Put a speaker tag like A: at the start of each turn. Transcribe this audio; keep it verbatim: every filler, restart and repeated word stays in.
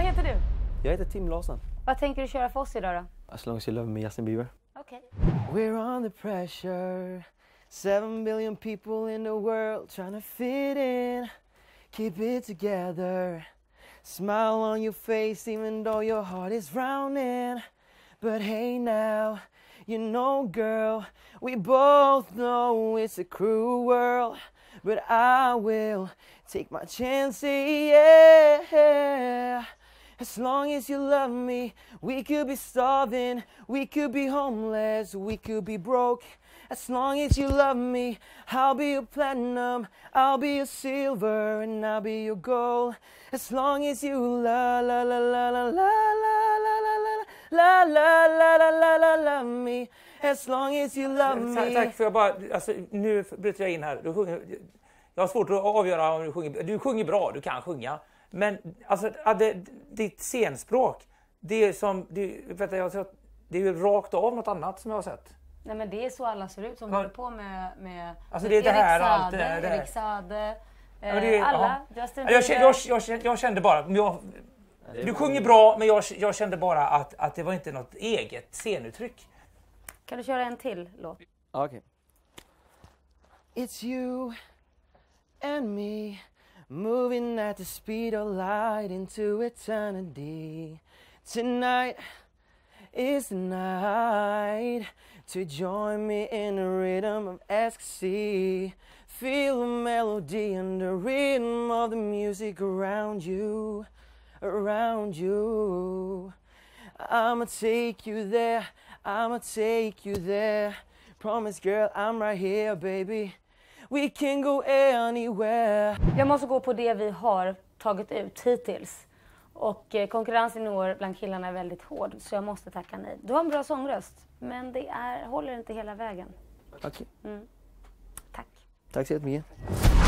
A: heter du?
B: Jag heter Tim Larsson.
A: Vad tänker du köra för oss idag då?
B: As long as you love me, Justin Bieber.
A: Okej.
B: We're under pressure. Seven billion people in the world trying to fit in. Keep it together. Smile on your face even though your heart is drowning. But hey now, you know girl, we both know it's a cruel world. But I will take my chances, yeah. As long as you love me, we could be starving, we could be homeless, we could be broke. As long as you love me, I'll be your platinum, I'll be your silver, and I'll be your gold. As long as you la la la la la la la la la la la la la la la love me. As long as you love me.
C: Tack, tack för jag bara, alltså, nu bryter jag in här. Du sjunger, jag har svårt att avgöra om du sjunger. Du sjunger bra, du kan sjunga. Men alltså, det, ditt scenspråk, det är som, det, vet jag, det är ju rakt av något annat som jag har sett.
A: Nej, men det är så alla ser ut som
C: ja.
A: håller på med, med
C: alltså, det är det här,
A: Erik Saade,
C: allt, det här.
A: Erik Saade, eh,
C: ja, det är,
A: alla.
C: Justin jag, jag, jag, jag kände bara, jag, du sjunger bra, men jag, jag kände bara att, att det var inte något eget scenuttryck.
A: Kan du köra en till låt?
B: Okej. Okay. It's you and me moving at the speed of light into eternity. Tonight is the night to join me in the rhythm of ecstasy. Feel the melody and the rhythm of the music around you, around you. I'ma take you there, I'ma take you there. Promise girl, I'm right here baby. We can go anywhere.
A: Jag måste gå på det vi har tagit ut hittills. Och eh, konkurrensen i år bland killarna är väldigt hård, så jag måste tacka nej. Du har en bra sångröst, men det är, håller inte hela vägen.
B: Okej.
A: Mm. Tack.
B: Tack så jättemycket.